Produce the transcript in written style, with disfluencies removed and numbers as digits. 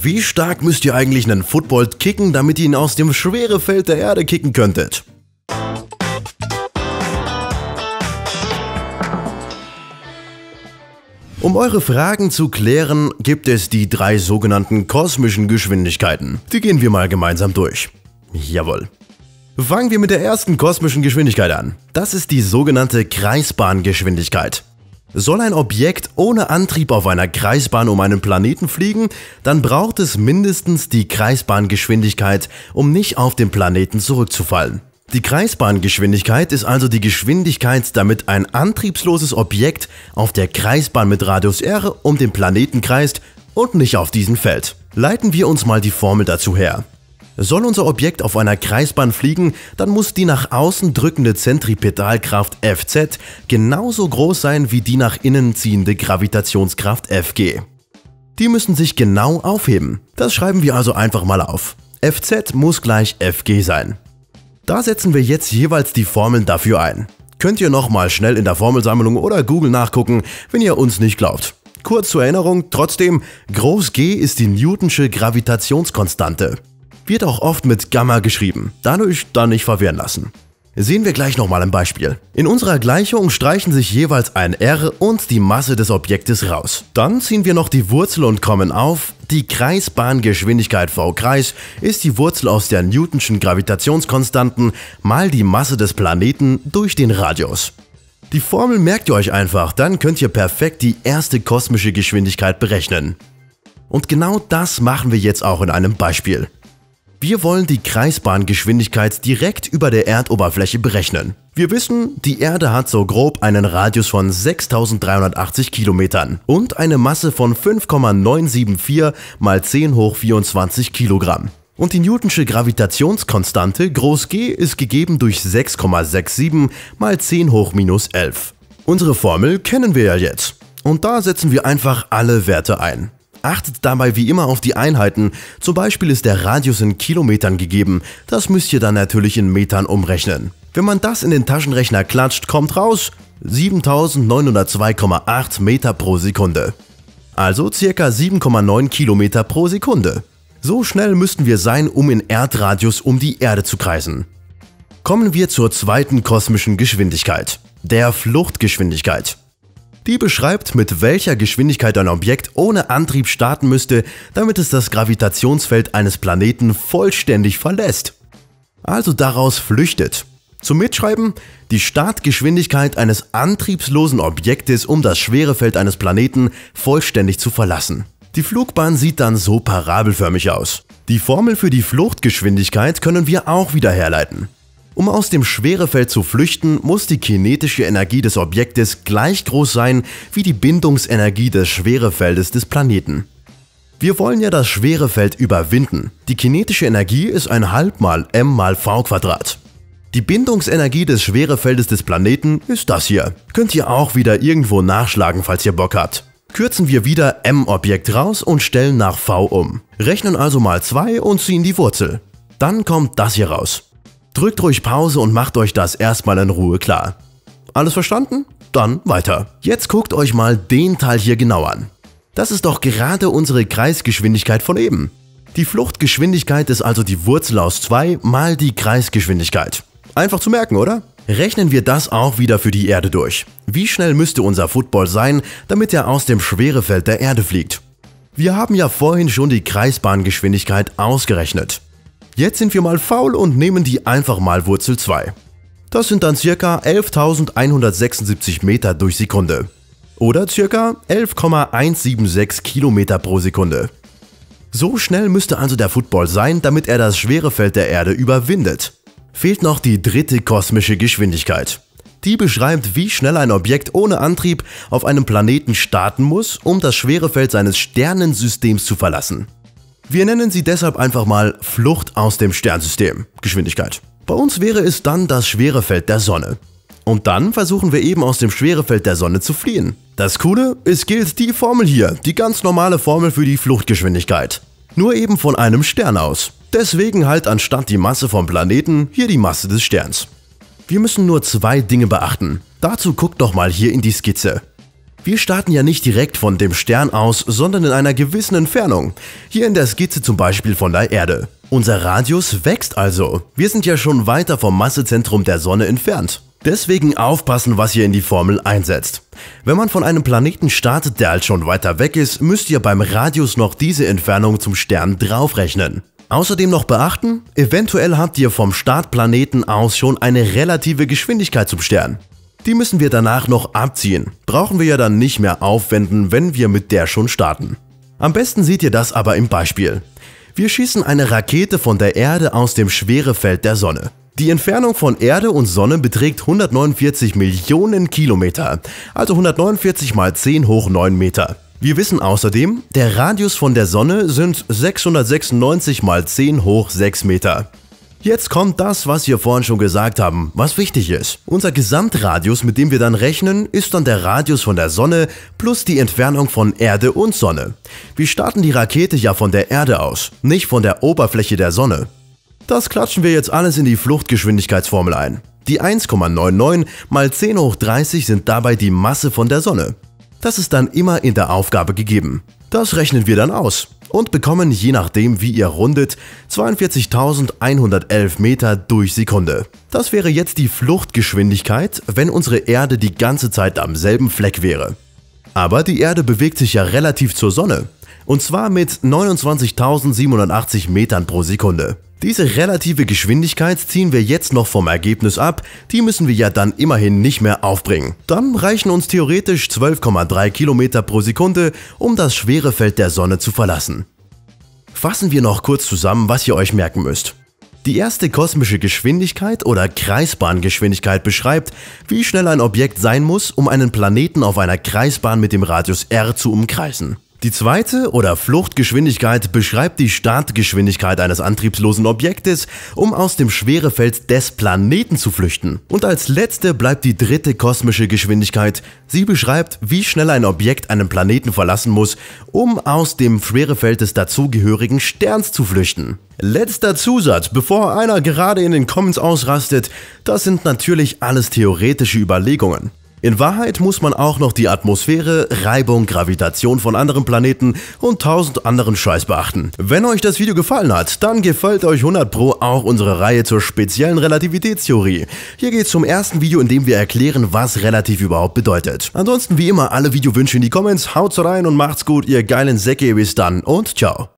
Wie stark müsst ihr eigentlich einen Football kicken, damit ihr ihn aus dem Schwerefeld der Erde kicken könntet? Um eure Fragen zu klären, gibt es die 3 sogenannten kosmischen Geschwindigkeiten. Die gehen wir mal gemeinsam durch. Jawohl. Fangen wir mit der ersten kosmischen Geschwindigkeit an. Das ist die sogenannte Kreisbahngeschwindigkeit. Soll ein Objekt ohne Antrieb auf einer Kreisbahn um einen Planeten fliegen, dann braucht es mindestens die Kreisbahngeschwindigkeit, um nicht auf den Planeten zurückzufallen. Die Kreisbahngeschwindigkeit ist also die Geschwindigkeit, damit ein antriebsloses Objekt auf der Kreisbahn mit Radius r um den Planeten kreist und nicht auf diesen fällt. Leiten wir uns mal die Formel dazu her. Soll unser Objekt auf einer Kreisbahn fliegen, dann muss die nach außen drückende Zentripetalkraft Fz genauso groß sein wie die nach innen ziehende Gravitationskraft Fg. Die müssen sich genau aufheben. Das schreiben wir also einfach mal auf. Fz muss gleich Fg sein. Da setzen wir jetzt jeweils die Formeln dafür ein. Könnt ihr nochmal schnell in der Formelsammlung oder Google nachgucken, wenn ihr uns nicht glaubt. Kurz zur Erinnerung, trotzdem, Groß G ist die Newtonsche Gravitationskonstante. Wird auch oft mit Gamma geschrieben, dadurch dann nicht verwirren lassen. Sehen wir gleich nochmal ein Beispiel. In unserer Gleichung streichen sich jeweils ein r und die Masse des Objektes raus. Dann ziehen wir noch die Wurzel und kommen auf, die Kreisbahngeschwindigkeit v Kreis ist die Wurzel aus der Newtonschen Gravitationskonstanten mal die Masse des Planeten durch den Radius. Die Formel merkt ihr euch einfach, dann könnt ihr perfekt die erste kosmische Geschwindigkeit berechnen. Und genau das machen wir jetzt auch in einem Beispiel. Wir wollen die Kreisbahngeschwindigkeit direkt über der Erdoberfläche berechnen. Wir wissen, die Erde hat so grob einen Radius von 6380 Kilometern und eine Masse von 5,974 mal 10 hoch 24 Kilogramm. Und die Newtonsche Gravitationskonstante Groß G ist gegeben durch 6,67 mal 10 hoch minus 11. Unsere Formel kennen wir ja jetzt. Und da setzen wir einfach alle Werte ein. Achtet dabei wie immer auf die Einheiten, zum Beispiel ist der Radius in Kilometern gegeben, das müsst ihr dann natürlich in Metern umrechnen. Wenn man das in den Taschenrechner klatscht, kommt raus 7902,8 Meter pro Sekunde. Also ca. 7,9 Kilometer pro Sekunde. So schnell müssten wir sein, um in Erdradius um die Erde zu kreisen. Kommen wir zur zweiten kosmischen Geschwindigkeit, der Fluchtgeschwindigkeit. Die beschreibt, mit welcher Geschwindigkeit ein Objekt ohne Antrieb starten müsste, damit es das Gravitationsfeld eines Planeten vollständig verlässt. Also daraus flüchtet. Zum Mitschreiben: die Startgeschwindigkeit eines antriebslosen Objektes, um das Schwerefeld eines Planeten vollständig zu verlassen. Die Flugbahn sieht dann so parabelförmig aus. Die Formel für die Fluchtgeschwindigkeit können wir auch wieder herleiten. Um aus dem Schwerefeld zu flüchten, muss die kinetische Energie des Objektes gleich groß sein wie die Bindungsenergie des Schwerefeldes des Planeten. Wir wollen ja das Schwerefeld überwinden. Die kinetische Energie ist 1/2 mal m mal v². Die Bindungsenergie des Schwerefeldes des Planeten ist das hier. Könnt ihr auch wieder irgendwo nachschlagen, falls ihr Bock habt. Kürzen wir wieder m-Objekt raus und stellen nach v um. Rechnen also mal 2 und ziehen die Wurzel. Dann kommt das hier raus. Drückt ruhig Pause und macht euch das erstmal in Ruhe klar. Alles verstanden? Dann weiter. Jetzt guckt euch mal den Teil hier genau an. Das ist doch gerade unsere Kreisgeschwindigkeit von eben. Die Fluchtgeschwindigkeit ist also die Wurzel aus 2 mal die Kreisgeschwindigkeit. Einfach zu merken, oder? Rechnen wir das auch wieder für die Erde durch. Wie schnell müsste unser Football sein, damit er aus dem Schwerefeld der Erde fliegt? Wir haben ja vorhin schon die Kreisbahngeschwindigkeit ausgerechnet. Jetzt sind wir mal faul und nehmen die einfach mal Wurzel 2. Das sind dann ca. 11.176 Meter durch Sekunde. Oder ca. 11,176 Kilometer pro Sekunde. So schnell müsste also der Football sein, damit er das Schwerefeld der Erde überwindet. Fehlt noch die dritte kosmische Geschwindigkeit. Die beschreibt, wie schnell ein Objekt ohne Antrieb auf einem Planeten starten muss, um das Schwerefeld seines Sternensystems zu verlassen. Wir nennen sie deshalb einfach mal Flucht aus dem Sternsystem, Geschwindigkeit. Bei uns wäre es dann das Schwerefeld der Sonne. Und dann versuchen wir eben aus dem Schwerefeld der Sonne zu fliehen. Das Coole, es gilt die Formel hier, die ganz normale Formel für die Fluchtgeschwindigkeit. Nur eben von einem Stern aus. Deswegen halt anstatt die Masse vom Planeten hier die Masse des Sterns. Wir müssen nur 2 Dinge beachten. Dazu guckt doch mal hier in die Skizze. Wir starten ja nicht direkt von dem Stern aus, sondern in einer gewissen Entfernung. Hier in der Skizze zum Beispiel von der Erde. Unser Radius wächst also. Wir sind ja schon weiter vom Massezentrum der Sonne entfernt. Deswegen aufpassen, was ihr in die Formel einsetzt. Wenn man von einem Planeten startet, der halt schon weiter weg ist, müsst ihr beim Radius noch diese Entfernung zum Stern draufrechnen. Außerdem noch beachten, eventuell habt ihr vom Startplaneten aus schon eine relative Geschwindigkeit zum Stern. Die müssen wir danach noch abziehen. Brauchen wir ja dann nicht mehr aufwenden, wenn wir mit der schon starten. Am besten seht ihr das aber im Beispiel. Wir schießen eine Rakete von der Erde aus dem Schwerefeld der Sonne. Die Entfernung von Erde und Sonne beträgt 149 Millionen Kilometer, also 149 mal 10 hoch 9 Meter. Wir wissen außerdem, der Radius von der Sonne sind 696 mal 10 hoch 6 Meter. Jetzt kommt das, was wir vorhin schon gesagt haben, was wichtig ist. Unser Gesamtradius, mit dem wir dann rechnen, ist dann der Radius von der Sonne plus die Entfernung von Erde und Sonne. Wir starten die Rakete ja von der Erde aus, nicht von der Oberfläche der Sonne. Das klatschen wir jetzt alles in die Fluchtgeschwindigkeitsformel ein. Die 1,99 mal 10 hoch 30 sind dabei die Masse von der Sonne. Das ist dann immer in der Aufgabe gegeben. Das rechnen wir dann aus und bekommen, je nachdem wie ihr rundet, 42.111 Meter durch Sekunde. Das wäre jetzt die Fluchtgeschwindigkeit, wenn unsere Erde die ganze Zeit am selben Fleck wäre. Aber die Erde bewegt sich ja relativ zur Sonne, und zwar mit 29.780 Metern pro Sekunde. Diese relative Geschwindigkeit ziehen wir jetzt noch vom Ergebnis ab, die müssen wir ja dann immerhin nicht mehr aufbringen. Dann reichen uns theoretisch 12,3 Kilometer pro Sekunde, um das Schwerefeld der Sonne zu verlassen. Fassen wir noch kurz zusammen, was ihr euch merken müsst. Die erste kosmische Geschwindigkeit oder Kreisbahngeschwindigkeit beschreibt, wie schnell ein Objekt sein muss, um einen Planeten auf einer Kreisbahn mit dem Radius r zu umkreisen. Die zweite oder Fluchtgeschwindigkeit beschreibt die Startgeschwindigkeit eines antriebslosen Objektes, um aus dem Schwerefeld des Planeten zu flüchten. Und als letzte bleibt die dritte kosmische Geschwindigkeit. Sie beschreibt, wie schnell ein Objekt einen Planeten verlassen muss, um aus dem Schwerefeld des dazugehörigen Sterns zu flüchten. Letzter Zusatz, bevor einer gerade in den Comments ausrastet, das sind natürlich alles theoretische Überlegungen. In Wahrheit muss man auch noch die Atmosphäre, Reibung, Gravitation von anderen Planeten und 1000 anderen Scheiß beachten. Wenn euch das Video gefallen hat, dann gefällt euch 100 Pro auch unsere Reihe zur speziellen Relativitätstheorie. Hier geht's zum ersten Video, in dem wir erklären, was relativ überhaupt bedeutet. Ansonsten wie immer alle Videowünsche in die Comments, haut's rein und macht's gut, ihr geilen Säcke, bis dann und ciao.